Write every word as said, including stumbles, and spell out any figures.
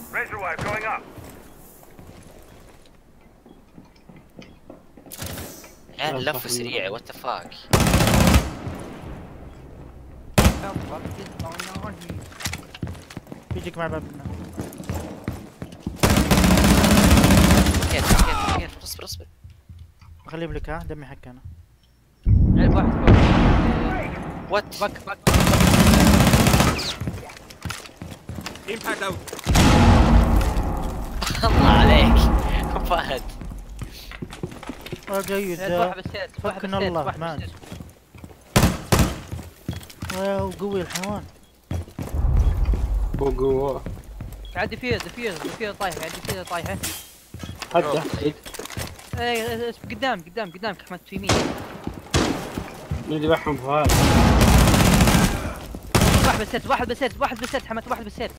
يعني اللف سريع وات ذا فاك. بيجيك مع بابنا. كيف كيف كيف اصبر اصبر. بخليهم لك ها دمي حق انا. عيب واحد فوق. وات باك باك. Impact out. الله عليك فهد. والله جيد. واحد بالسيت. واحد فكنا بالسيت. الله واحد مات. بالسيت. واو قوي الحيوان. قوة. عندي فيه دفير دفير طايحة عندي فيه طايحة. حد بعيد. ايه قدام قدام قدامك احمد في يمين. من ذبحهم فهد. واحد بالسيت واحد بالسيت واحد بالسيت حمد واحد بالسيت.